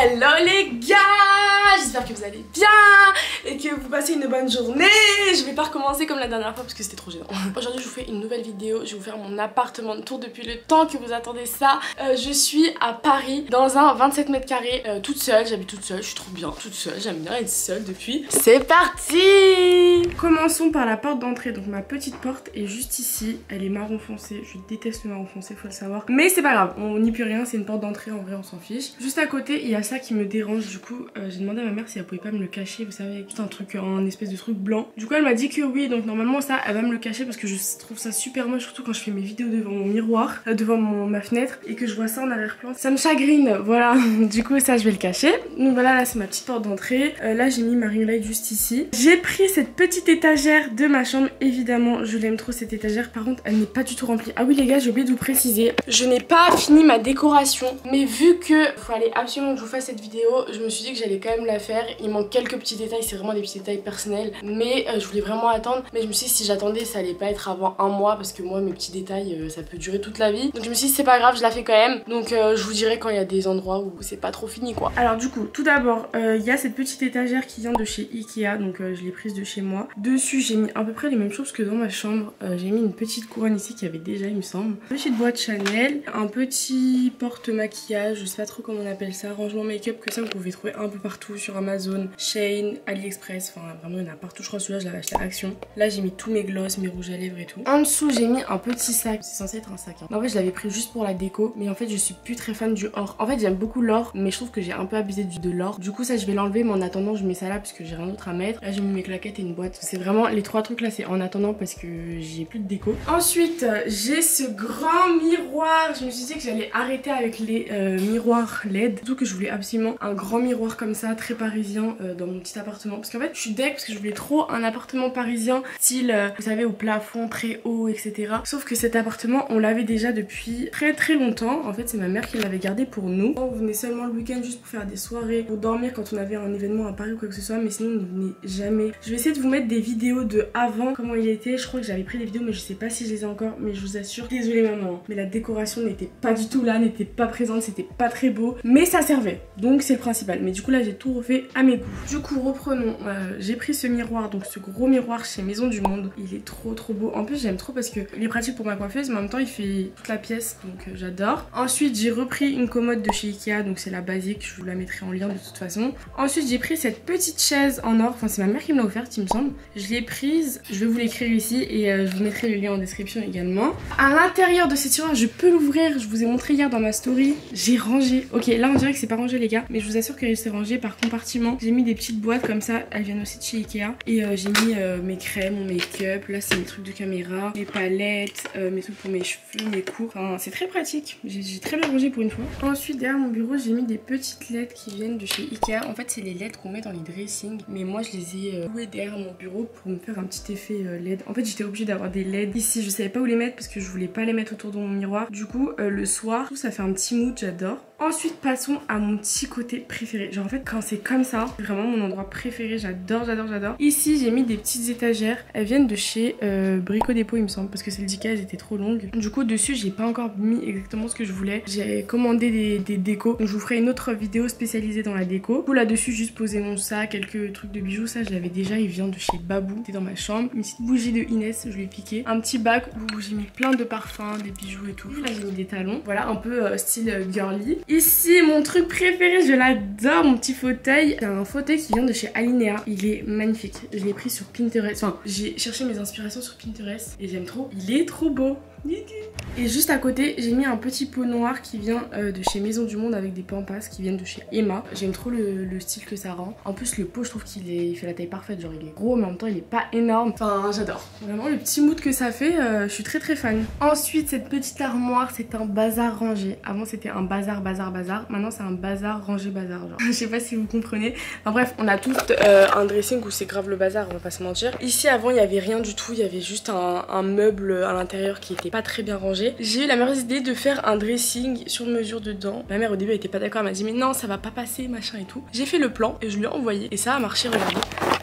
Hello les gars, j'espère que vous allez bien et que vous passez une bonne journée. Je vais pas recommencer comme la dernière fois parce que c'était trop gênant. Aujourd'hui je vous fais une nouvelle vidéo, je vais vous faire mon appartement de tour depuis le temps que vous attendez ça. Je suis à Paris dans un 27 mètres carrés toute seule, j'habite toute seule, je suis trop bien toute seule, j'aime bien être seule depuis. C'est parti. Commençons par la porte d'entrée, donc ma petite porte est juste ici, elle est marron foncé, je déteste le marron foncé, faut le savoir. Mais c'est pas grave, on n'y peut rien, c'est une porte d'entrée, en vrai on s'en fiche. Juste à côté il y a ça qui me dérange, du coup j'ai demandé à ma mère si elle pouvait pas me le cacher, vous savez, c'est un truc, un espèce de truc blanc. Du coup elle m'a dit que oui, donc normalement ça elle va me le cacher parce que je trouve ça super moche, surtout quand je fais mes vidéos devant mon miroir, devant ma fenêtre et que je vois ça en arrière-plan. Ça me chagrine, voilà, du coup ça je vais le cacher. Donc voilà, là c'est ma petite porte d'entrée, là j'ai mis ma ring light juste ici. J'ai pris cette petite étagère de ma chambre, évidemment je l'aime trop cette étagère, par contre elle n'est pas du tout remplie. Ah oui les gars, j'ai oublié de vous préciser, je n'ai pas fini ma décoration, mais vu que faut aller absolument que je vous fasse cette vidéo, je me suis dit que j'allais quand même la faire. Il manque quelques petits détails, c'est vraiment des petits détails personnels, mais je voulais vraiment attendre. Mais je me suis dit si j'attendais ça allait pas être avant un mois parce que moi mes petits détails ça peut durer toute la vie. Donc je me suis dit c'est pas grave, je la fais quand même. Donc je vous dirai quand il y a des endroits où c'est pas trop fini quoi. Alors du coup tout d'abord il y a cette petite étagère qui vient de chez Ikea, donc je l'ai prise de chez moi. Dessus j'ai mis à peu près les mêmes choses que dans ma chambre. J'ai mis une petite couronne ici qui avait déjà il me semble. Une petite boîte Chanel, un petit porte-maquillage, je sais pas trop comment on appelle ça, rangement make-up, que ça vous pouvez trouver un peu partout sur Amazon, Shein, AliExpress, enfin vraiment il y en a partout. Je crois que celui-là je l'avais acheté à Action. Là j'ai mis tous mes gloss, mes rouges à lèvres et tout. En dessous j'ai mis un petit sac, c'est censé être un sac hein. En fait je l'avais pris juste pour la déco, mais en fait je suis plus très fan du or. En fait j'aime beaucoup l'or, mais je trouve que j'ai un peu abusé de l'or. Du coup ça je vais l'enlever, mais en attendant je mets ça là parce que j'ai rien d'autre à mettre. Là j'ai mis mes claquettes et une boîte. C'est vraiment les trois trucs là, c'est en attendant parce que j'ai plus de déco. Ensuite j'ai ce grand miroir. Je me suis dit que j'allais arrêter avec les miroirs LED, surtout que je voulais absolument un grand miroir comme ça, très parisien dans mon petit appartement. Parce qu'en fait je suis deg parce que je voulais trop un appartement parisien, style vous savez au plafond très haut etc. Sauf que cet appartement on l'avait déjà depuis très longtemps. En fait c'est ma mère qui l'avait gardé pour nous. On venait seulement le week-end juste pour faire des soirées, pour dormir quand on avait un événement à Paris ou quoi que ce soit, mais sinon on ne venait jamais. Je vais essayer de vous mettre des vidéos de avant, comment il était. Je crois que j'avais pris des vidéos mais je sais pas si je les ai encore, mais je vous assure, désolée maman, mais la décoration n'était pas du tout là, n'était pas présente, c'était pas très beau, mais ça servait, donc c'est le principal. Mais du coup là j'ai tout refait à mes goûts. Du coup reprenons, j'ai pris ce miroir, donc ce gros miroir chez Maison du Monde. Il est trop beau, en plus j'aime trop parce que il est pratique pour ma coiffeuse, mais en même temps il fait toute la pièce, donc j'adore. Ensuite j'ai repris une commode de chez Ikea, donc c'est la basique, je vous la mettrai en lien de toute façon. Ensuite j'ai pris cette petite chaise en or, enfin c'est ma mère qui me l'a offerte il me semble. Je l'ai prise, je vais vous l'écrire ici et je vous mettrai le lien en description également. À l'intérieur de cette tiroir, je peux l'ouvrir, je vous ai montré hier dans ma story. J'ai rangé, ok là on dirait que c'est pas rangé les gars, mais je vous assure que c'est rangé par compartiment. J'ai mis des petites boîtes comme ça, elles viennent aussi de chez Ikea. Et j'ai mis mes crèmes, mon make-up, là c'est mes trucs de caméra, mes palettes, mes trucs pour mes cheveux, mes cours. Enfin c'est très pratique, j'ai très bien rangé pour une fois. Ensuite derrière mon bureau j'ai mis des petites LED qui viennent de chez Ikea. En fait c'est les LED qu'on met dans les dressings, mais moi je les ai louées derrière mon bureau pour me faire un petit effet LED. En fait j'étais obligée d'avoir des LED ici, je savais pas où les mettre parce que je voulais pas les mettre autour de mon miroir. Du coup le soir, ça fait un petit mood, j'adore. Ensuite passons à mon petit côté préféré. Genre en fait quand c'est comme ça, c'est vraiment mon endroit préféré, j'adore. Ici j'ai mis des petites étagères, elles viennent de chez Brico Dépôt il me semble, parce que celles d'Ikea elles étaient trop longues. Du coup dessus j'ai pas encore mis exactement ce que je voulais. J'ai commandé des décos, donc je vous ferai une autre vidéo spécialisée dans la déco. Du coup là dessus juste poser mon sac, quelques trucs de bijoux, ça je l'avais déjà, il vient de chez Babou, c'était dans ma chambre. Une petite bougie de Inès, je l'ai piqué. Un petit bac où j'ai mis plein de parfums, des bijoux et tout. Là j'ai mis des talons, voilà un peu style girly. Ici mon truc préféré, je l'adore, mon petit fauteuil. C'est un fauteuil qui vient de chez Alinea, il est magnifique. Je l'ai pris sur Pinterest, enfin j'ai cherché mes inspirations sur Pinterest et j'aime trop. Il est trop beau. Et juste à côté j'ai mis un petit pot noir qui vient de chez Maison du Monde avec des pampas qui viennent de chez Emma. J'aime trop le style que ça rend. En plus le pot je trouve il fait la taille parfaite, genre il est gros mais en même temps il est pas énorme. Enfin j'adore. Vraiment le petit mood que ça fait, je suis très fan. Ensuite cette petite armoire c'est un bazar rangé. Avant c'était un bazar. Maintenant c'est un bazar rangé bazar genre. Je sais pas si vous comprenez. Enfin bref on a tous un dressing où c'est grave le bazar, on va pas se mentir. Ici avant il y avait rien du tout, il y avait juste un meuble à l'intérieur qui était pas très bien rangé. J'ai eu la meilleure idée de faire un dressing sur mesure dedans. Ma mère au début elle était pas d'accord, elle m'a dit mais non ça va pas passer machin et tout. J'ai fait le plan et je lui ai envoyé et ça a marché, regardez.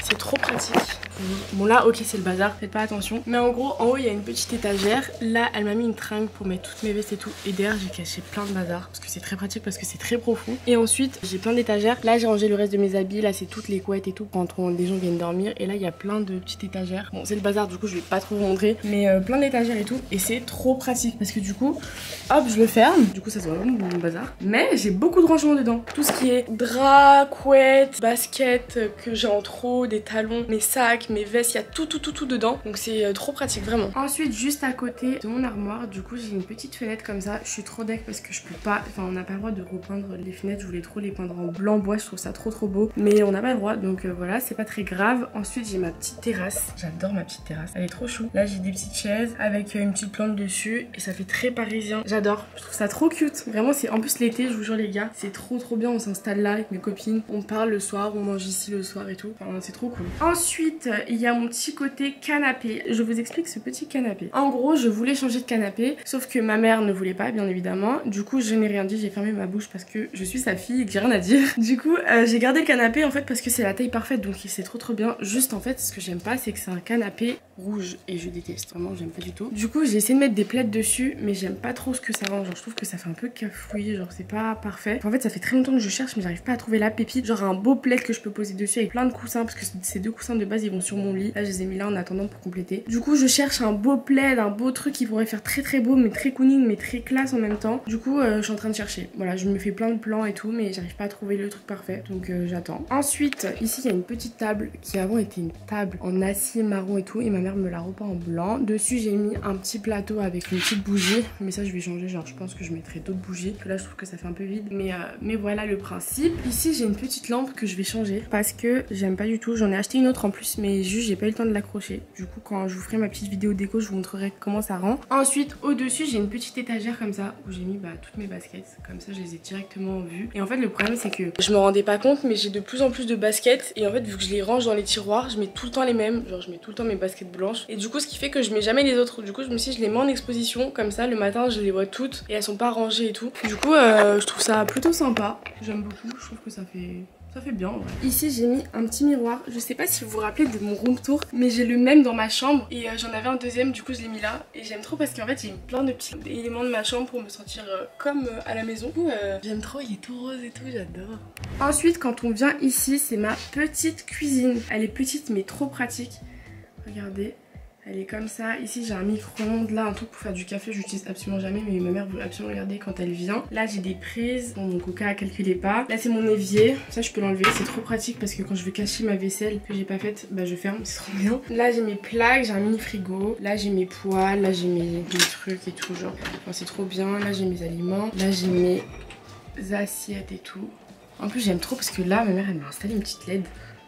c'est trop pratique. Bon là ok c'est le bazar, faites pas attention. Mais en gros en haut il y a une petite étagère. Là elle m'a mis une tringle pour mettre toutes mes vestes et tout. Et derrière j'ai caché plein de bazar parce que c'est très pratique, parce que c'est très profond. Et ensuite j'ai plein d'étagères. Là j'ai rangé le reste de mes habits. Là c'est toutes les couettes et tout quand les gens viennent dormir. Et là il y a plein de petites étagères. Bon c'est le bazar, du coup je vais pas trop vous montrer. Mais plein d'étagères et tout. Et c'est trop pratique parce que du coup hop je le ferme. Du coup ça se voit vraiment mon bazar. Mais j'ai beaucoup de rangements dedans. Tout ce qui est drap, couettes, baskets que j'ai en trop, des talons, mes sacs, mes vestes, il y a tout dedans. Donc c'est trop pratique vraiment. Ensuite juste à côté de mon armoire, du coup j'ai une petite fenêtre comme ça. Je suis trop deck parce que je peux pas, enfin on n'a pas le droit de repeindre les fenêtres. Je voulais trop les peindre en blanc bois, je trouve ça trop beau. Mais on n'a pas le droit, donc voilà, c'est pas très grave. Ensuite j'ai ma petite terrasse. J'adore ma petite terrasse, elle est trop chou. Là j'ai des petites chaises avec une petite plante dessus et ça fait très parisien. J'adore, je trouve ça trop cute. Vraiment c'est, en plus l'été je vous jure les gars, c'est trop bien. On s'installe là avec mes copines, on parle le soir, on mange ici le soir et tout. Enfin c'est trop cool. Ensuite il y a mon petit côté canapé. Je vous explique ce petit canapé. En gros je voulais changer de canapé, sauf que ma mère ne voulait pas bien évidemment. Du coup je n'ai rien dit, j'ai fermé ma bouche parce que je suis sa fille et que j'ai rien à dire. Du coup j'ai gardé le canapé en fait parce que c'est la taille parfaite, donc c'est trop bien. Juste en fait ce que j'aime pas c'est que c'est un canapé rouge et je déteste, vraiment j'aime pas du tout. Du coup j'ai essayé de mettre des plaids dessus mais j'aime pas trop ce que ça rend. Genre je trouve que ça fait un peu cafouillé, genre c'est pas parfait. En fait ça fait très longtemps que je cherche mais j'arrive pas à trouver la pépite. Genre un beau plaid que je peux poser dessus avec plein de coussins, parce que ces deux coussins de base ils vont sur mon lit. Là je les ai mis là en attendant pour compléter. Du coup je cherche un beau plaid, un beau truc qui pourrait faire très beau mais très cooning mais très classe en même temps. Du coup je suis en train de chercher. Voilà, je me fais plein de plans et tout mais j'arrive pas à trouver le truc parfait, donc j'attends. Ensuite ici il y a une petite table qui avant était une table en acier marron et tout, et ma mère me l'a repeint en blanc. Dessus j'ai mis un petit plateau avec une petite bougie, mais ça je vais changer, genre je pense que je mettrai d'autres bougies, parce que là je trouve que ça fait un peu vide, mais voilà le principe. Ici j'ai une petite lampe que je vais changer parce que j'aime pas du tout. J'en ai acheté une autre en plus mais juste j'ai pas eu le temps de l'accrocher. Du coup quand je vous ferai ma petite vidéo déco je vous montrerai comment ça rend. Ensuite au dessus j'ai une petite étagère comme ça où j'ai mis toutes mes baskets, comme ça je les ai directement vues. Et en fait le problème c'est que je me rendais pas compte mais j'ai de plus en plus de baskets, et en fait vu que je les range dans les tiroirs je mets tout le temps les mêmes, genre je mets tout le temps mes baskets blanches, et du coup ce qui fait que je mets jamais les autres. Du coup je me suis dit je les mets en exposition, comme ça le matin je les vois toutes et elles sont pas rangées et tout. Du coup je trouve ça plutôt sympa, j'aime beaucoup, je trouve que ça fait bien en vrai. Ici j'ai mis un petit miroir, je sais pas si vous vous rappelez de mon room tour, mais j'ai le même dans ma chambre et j'en avais un deuxième, du coup je l'ai mis là et j'aime trop parce qu'en fait j'ai mis plein de petits éléments de ma chambre pour me sentir comme à la maison. Du coup j'aime trop, il est tout rose et tout, j'adore. Ensuite quand on vient ici c'est ma petite cuisine, elle est petite mais trop pratique, regardez. Elle est comme ça. Ici j'ai un micro-ondes, là un truc pour faire du café, j'utilise absolument jamais mais ma mère veut absolument regarder quand elle vient. Là j'ai des prises, bon, mon coca calculez pas. Là c'est mon évier, ça je peux l'enlever, c'est trop pratique parce que quand je veux cacher ma vaisselle que j'ai pas faite, je ferme, c'est trop bien. Là j'ai mes plaques, j'ai un mini frigo, là j'ai mes poêles, là j'ai mes trucs et tout, genre enfin, c'est trop bien. Là j'ai mes aliments, là j'ai mes assiettes et tout. En plus j'aime trop parce que là ma mère elle m'a installé une petite LED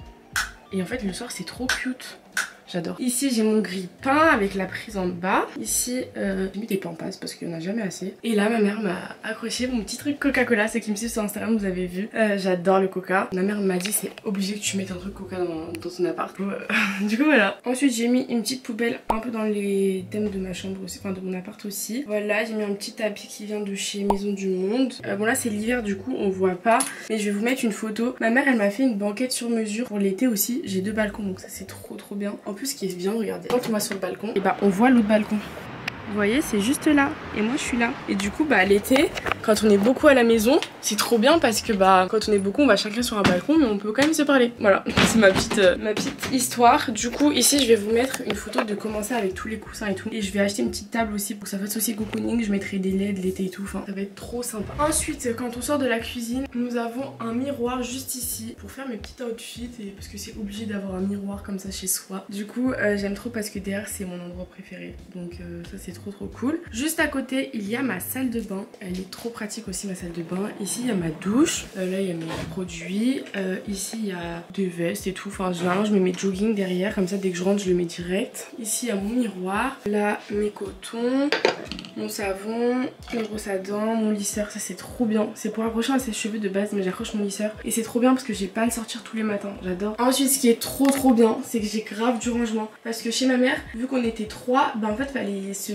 et en fait le soir c'est trop cute. J'adore. Ici j'ai mon grille-pain avec la prise en bas. Ici j'ai mis des pampas parce qu'il n'y en a jamais assez. Et là ma mère m'a accroché mon petit truc Coca-Cola. Ceux qui me suivent sur Instagram vous avez vu. J'adore le coca. Ma mère m'a dit c'est obligé que tu mettes un truc coca dans ton appart. Du coup voilà. Ensuite j'ai mis une petite poubelle un peu dans les thèmes de ma chambre aussi, enfin de mon appart aussi. Voilà, j'ai mis un petit tapis qui vient de chez Maison du Monde. Bon là c'est l'hiver du coup on voit pas, mais je vais vous mettre une photo. Ma mère elle m'a fait une banquette sur mesure pour l'été aussi. J'ai 2 balcons donc ça c'est trop bien. En plus ce qui est bien, regardez, quand on va sur le balcon, et on voit l'autre balcon. Vous voyez, c'est juste là. Et moi, je suis là. Et du coup, l'été, quand on est beaucoup à la maison, c'est trop bien parce que quand on est beaucoup, on va chacun sur un balcon, mais on peut quand même se parler. Voilà, c'est ma petite histoire. Du coup, ici, je vais vous mettre une photo de commencer avec tous les coussins et tout. Et je vais acheter une petite table aussi pour que ça fasse aussi cocooning. Je mettrai des LED l'été et tout. Enfin, ça va être trop sympa. Ensuite, quand on sort de la cuisine, nous avons un miroir juste ici pour faire mes petits outfits, et parce que c'est obligé d'avoir un miroir comme ça chez soi. Du coup, j'aime trop parce que derrière, c'est mon endroit préféré. Donc, ça, c'est trop cool. Juste à côté il y a ma salle de bain, elle est trop pratique aussi ma salle de bain. Ici il y a ma douche, là il y a mes produits, ici il y a des vestes et tout, enfin généralement je mets mes jogging derrière, comme ça dès que je rentre je le mets direct. Ici il y a mon miroir, là mes cotons, mon savon, mes brosses à dents, mon lisseur, ça c'est trop bien, c'est pour accrocher à ses cheveux de base mais j'accroche mon lisseur et c'est trop bien parce que j'ai pas à le sortir tous les matins, j'adore. Ensuite ce qui est trop bien c'est que j'ai grave du rangement parce que chez ma mère vu qu'on était 3, en fait fallait se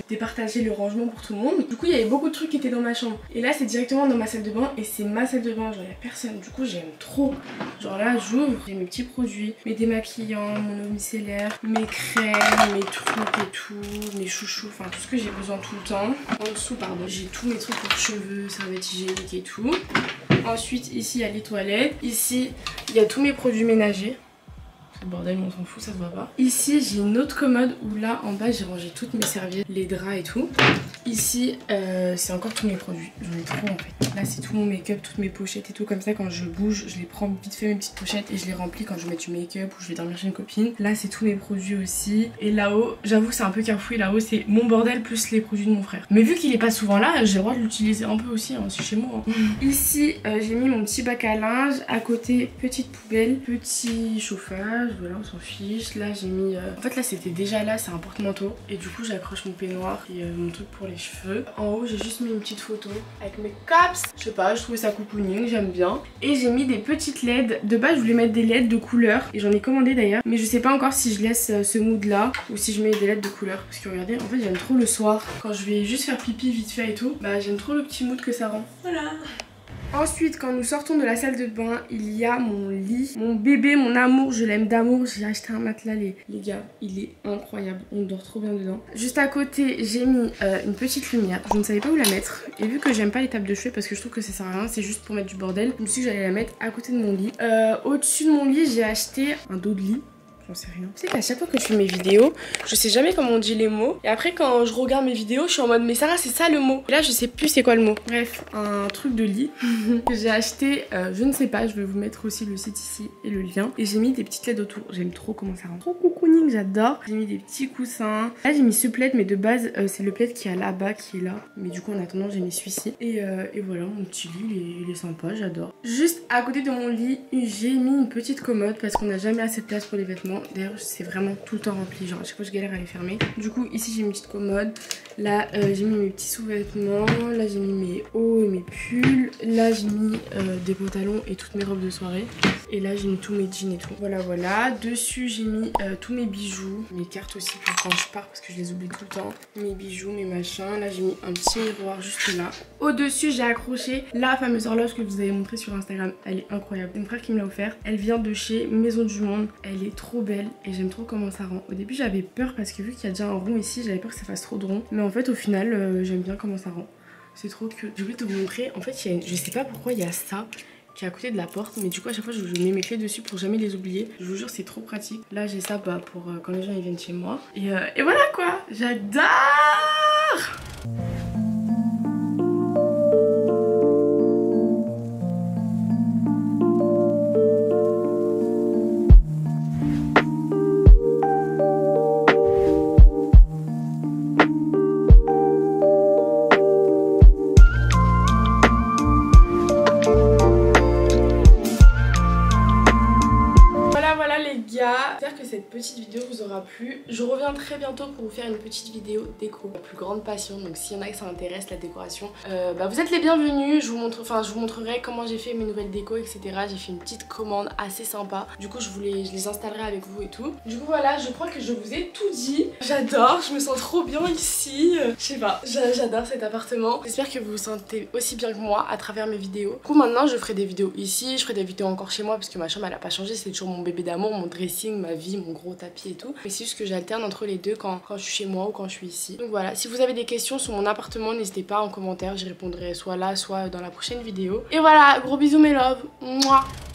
départager le rangement pour tout le monde. Du coup il y avait beaucoup de trucs qui étaient dans ma chambre. Et là c'est directement dans ma salle de bain et c'est ma salle de bain, genre il y a personne. Du coup j'aime trop. Genre là j'ouvre, j'ai mes petits produits, mes démaquillants, mon eau micellaire, mes crèmes, mes trucs et tout, mes chouchous, enfin tout ce que j'ai besoin tout le temps. En dessous pardon, j'ai tous mes trucs pour cheveux, serviettes hygiéniques et tout. Ensuite ici il y a les toilettes, ici il y a tous mes produits ménagers. C'est le bordel, on s'en fout, ça se voit pas. Ici j'ai une autre commode où là en bas j'ai rangé toutes mes serviettes, les draps et tout. Ici c'est encore tous mes produits, j'en ai trop en fait. Là c'est tout mon make-up, toutes mes pochettes et tout, comme ça quand je bouge je les prends vite fait mes petites pochettes et je les remplis quand je vais mettre du make-up ou je vais dormir chez une copine. Là c'est tous mes produits aussi. Et là-haut, j'avoue que c'est un peu cafouillé, là-haut c'est mon bordel plus les produits de mon frère. Mais vu qu'il est pas souvent là, j'ai le droit de l'utiliser un peu aussi, hein, c'est chez moi. Hein. Ici j'ai mis mon petit bac à linge, à côté petite poubelle, petit chauffage. Voilà, on s'en fiche. Là j'ai mis en fait là c'était déjà là, c'est un porte-manteau et du coup j'accroche mon peignoir et mon truc pour les cheveux. En haut j'ai juste mis une petite photo avec mes caps. Je sais pas, je trouvais ça cocooning, j'aime bien. Et j'ai mis des petites LED. De base je voulais mettre des LED de couleur et j'en ai commandé d'ailleurs, mais je sais pas encore si je laisse ce mood là ou si je mets des LED de couleur, parce que regardez, en fait j'aime trop le soir quand je vais juste faire pipi vite fait et tout, bah j'aime trop le petit mood que ça rend. Voilà. Ensuite, quand nous sortons de la salle de bain, il y a mon lit. Mon bébé, mon amour, je l'aime d'amour. J'ai acheté un matelas, les gars. Il est incroyable. On dort trop bien dedans. Juste à côté, j'ai mis une petite lumière. Je ne savais pas où la mettre. Et vu que j'aime pas les tables de chevet parce que je trouve que ça sert à rien, c'est juste pour mettre du bordel, je me suis dit que j'allais la mettre à côté de mon lit. Au-dessus de mon lit, j'ai acheté un dos de lit. J'en sais rien. Tu sais qu'à chaque fois que je fais mes vidéos, je sais jamais comment on dit les mots. Et après quand je regarde mes vidéos, je suis en mode mais Sarah c'est ça le mot. Et là je sais plus c'est quoi le mot. Bref, un truc de lit que j'ai acheté, je ne sais pas, je vais vous mettre aussi le site ici et le lien. Et j'ai mis des petites LED autour. J'aime trop comment ça rend. Trop cocooning, j'adore. J'ai mis des petits coussins. Là j'ai mis ce plaid mais de base c'est le plaid qui est là-bas qui est là. Mais du coup en attendant j'ai mis celui-ci. Et voilà mon petit lit il est sympa, j'adore. Juste à côté de mon lit j'ai mis une petite commode parce qu'on n'a jamais assez de place pour les vêtements. D'ailleurs c'est vraiment tout le temps rempli, genre à chaque fois je galère à les fermer. Du coup ici j'ai une petite commode. Là j'ai mis mes petits sous-vêtements. Là j'ai mis mes hauts et mes pulls. Là j'ai mis des pantalons et toutes mes robes de soirée. Et là j'ai mis tous mes jeans et tout. Voilà voilà. Dessus j'ai mis tous mes bijoux. Mes cartes aussi pour quand je pars parce que je les oublie tout le temps. Mes bijoux, mes machins. Là j'ai mis un petit miroir juste là. Au dessus j'ai accroché la fameuse horloge que je vous avais montrée sur Instagram. Elle est incroyable. C'est mon frère qui me l'a offert. Elle vient de chez Maison du Monde. Elle est trop belle et j'aime trop comment ça rend. Au début j'avais peur parce que vu qu'il y a déjà un rond ici, j'avais peur que ça fasse trop de rond. Mais en fait au final j'aime bien comment ça rend. C'est trop cute. Je vais te montrer. En fait je sais pas pourquoi il y a ça qui est à côté de la porte, mais du coup à chaque fois je mets mes clés dessus pour jamais les oublier. Je vous jure c'est trop pratique. Là j'ai ça pour quand les gens ils viennent chez moi. Et voilà quoi. J'adore. J'espère que cette petite vidéo vous aura plu. Je reviens très bientôt pour vous faire une petite vidéo déco, ma plus grande passion. Donc s'il y en a qui ça intéresse la décoration, vous êtes les bienvenus. Je vous montrerai comment j'ai fait mes nouvelles décos, etc. J'ai fait une petite commande assez sympa. Du coup je les installerai avec vous et tout. Du coup voilà, je crois que je vous ai tout dit. J'adore, je me sens trop bien ici. Je sais pas, j'adore cet appartement. J'espère que vous vous sentez aussi bien que moi à travers mes vidéos. Du coup maintenant je ferai des vidéos ici, je ferai des vidéos encore chez moi parce que ma chambre elle a pas changé. C'est toujours mon bébé d'amour, mon dressing, ma vie, mon gros tapis et tout. Mais c'est juste que j'alterne entre les deux quand je suis chez moi ou quand je suis ici. Donc voilà, si vous avez des questions sur mon appartement, n'hésitez pas en commentaire, j'y répondrai soit là, soit dans la prochaine vidéo. Et voilà, gros bisous mes loves. Mouah.